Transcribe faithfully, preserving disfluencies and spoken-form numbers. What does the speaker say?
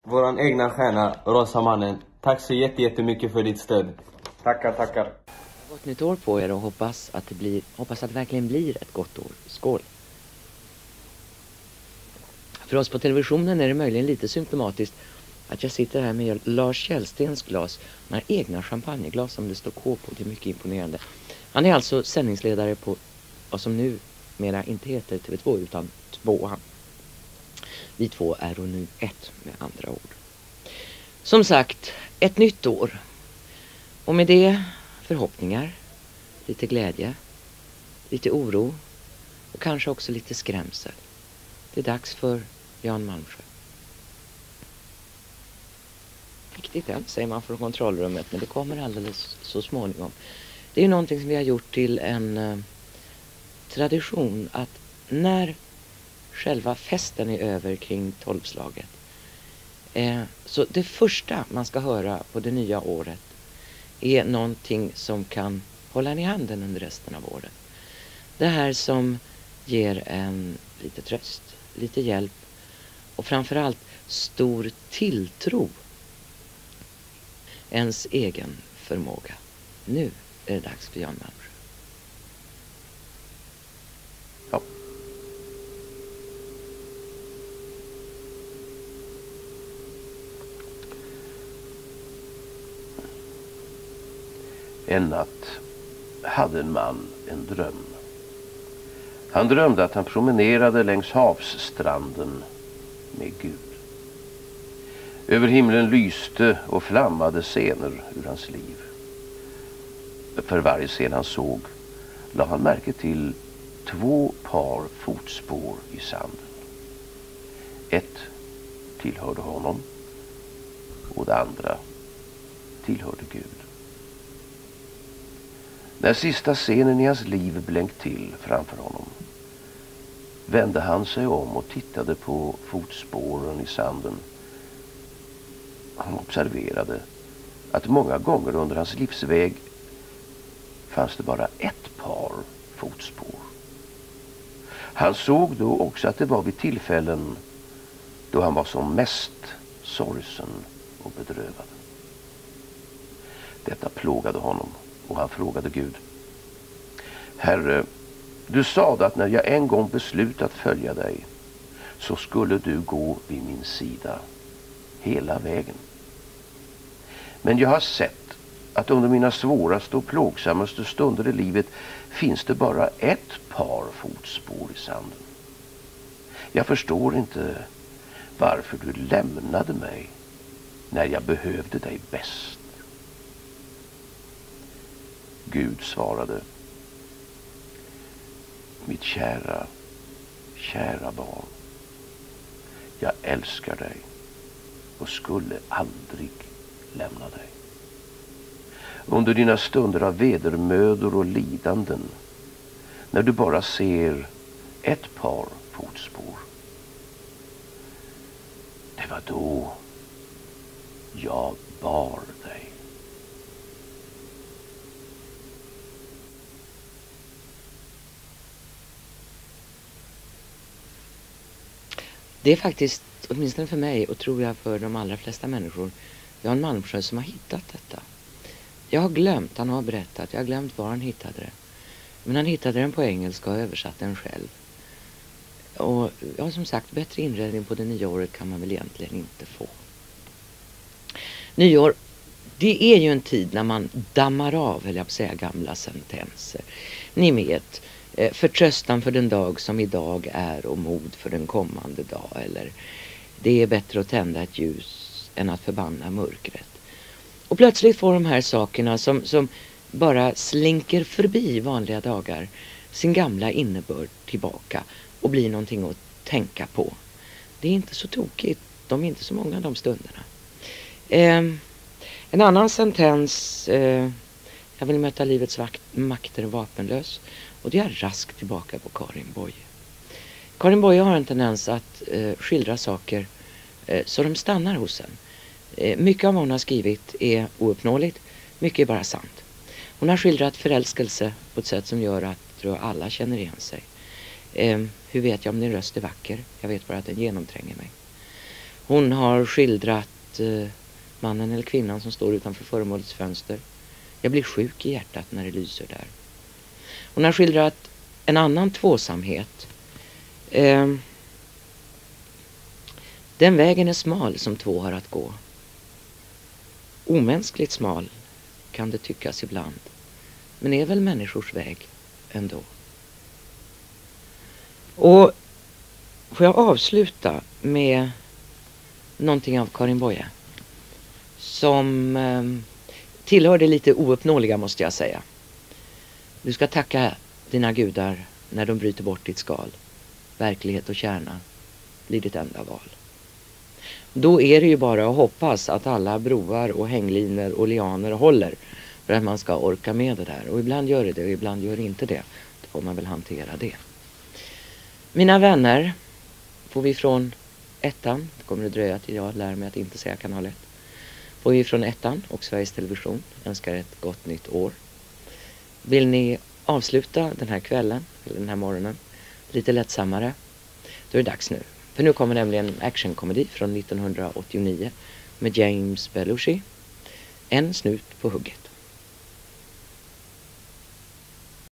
Våran egna stjärna, Rosa mannen. Tack så jätte, jättemycket för ditt stöd. Tackar, tackar. Gott nytt år på er och hoppas att det, blir, hoppas att det verkligen blir ett gott år. Skål! För oss på televisionen är det möjligen lite symptomatiskt att jag sitter här med Lars Källstens glas. Han har egna champagneglas som det står K på. Det är mycket imponerande. Han är alltså sändningsledare på vad som nu mera inte heter T V två utan tvåan. Vi två är och nu ett med andra ord. Som sagt, ett nytt år. Och med det förhoppningar, lite glädje, lite oro och kanske också lite skrämsel. Det är dags för Jan Malmsjö. Riktigt än, säger man från kontrollrummet, men det kommer alldeles så småningom. Det är ju någonting som vi har gjort till en eh, tradition att när själva festen är över kring tolvslaget eh, så det första man ska höra på det nya året är någonting som kan hålla en i handen under resten av året. Det här som ger en lite tröst, lite hjälp och framförallt stor tilltro ens egen förmåga. Nu är det dags för Jan Malmsjö. Ja. En natt hade en man en dröm. Han drömde att han promenerade längs havsstranden med Gud. Över himlen lyste och flammade scener ur hans liv. För varje scen han såg la han märke till två par fotspår i sanden. Ett tillhörde honom och det andra tillhörde Gud. När sista scenen i hans liv blänkt till framför honom vände han sig om och tittade på fotspåren i sanden. Han observerade att många gånger under hans livsväg fanns det bara ett par fotspår. Han såg då också att det var vid tillfällen då han var som mest sorgsen och bedrövad. Detta plågade honom och han frågade Gud: Herre, du sade att när jag en gång beslutat följa dig så skulle du gå vid min sida hela vägen. Men jag har sett att under mina svåraste och plågsammaste stunder i livet finns det bara ett par fotspår i sanden. Jag förstår inte varför du lämnade mig när jag behövde dig bäst. Gud svarade: Mitt kära, kära barn, jag älskar dig och skulle aldrig lämna dig. Under dina stunder av vedermödor och lidanden, när du bara ser ett par fotspår, det var då jag bar dig. Det är faktiskt, åtminstone för mig och tror jag för de allra flesta människor, Jan Malmsjö som har hittat detta. Jag har glömt, han har berättat, jag har glömt var han hittade det. Men han hittade den på engelska och översatte den själv. Och ja, som sagt, bättre inredning på det nya året kan man väl egentligen inte få. Nyår, det är ju en tid när man dammar av, vill jag säga, gamla sentenser. Ni vet, förtröstan för den dag som idag är och mod för den kommande dag. Eller det är bättre att tända ett ljus än att förbanna mörkret. Och plötsligt får de här sakerna som, som bara slinker förbi vanliga dagar sin gamla innebörd tillbaka och blir någonting att tänka på. Det är inte så tokigt. De är inte så många de stunderna. Eh, en annan sentens. Eh, jag vill möta livets vakt, makter vapenlös. Och det är raskt tillbaka på Karin Boye. Karin Boye har en tendens att eh, skildra saker eh, så de stannar hos en. Eh, mycket av vad hon har skrivit är ouppnåeligt. Mycket är bara sant. Hon har skildrat förälskelse på ett sätt som gör att tror jag, alla känner igen sig. Eh, hur vet jag om din röst är vacker? Jag vet bara att den genomtränger mig. Hon har skildrat eh, mannen eller kvinnan som står utanför föremålets fönster. Jag blir sjuk i hjärtat när det lyser där. Hon har skildrat en annan tvåsamhet. Eh, den vägen är smal som två har att gå. Omänskligt smal kan det tyckas ibland. Men är väl människors väg ändå. Och får jag avsluta med någonting av Karin Boye. Som eh, tillhör det lite ouppnåeliga, måste jag säga. Du ska tacka dina gudar när de bryter bort ditt skal. Verklighet och kärna blir ditt enda val. Då är det ju bara att hoppas att alla broar och hänglinor och lianer håller för att man ska orka med det där. Och ibland gör det det och ibland gör det inte det. Då får man väl hantera det. Mina vänner, får vi från ettan, det kommer att dröja till jag lär mig att inte säga kanal ett. Får vi från ettan och Sveriges Television önskar ett gott nytt år. Vill ni avsluta den här kvällen, eller den här morgonen, lite lättsammare, då är det dags nu. För nu kommer nämligen en actionkomedi från nittonhundraåttionio med James Belushi. En snut på hugget.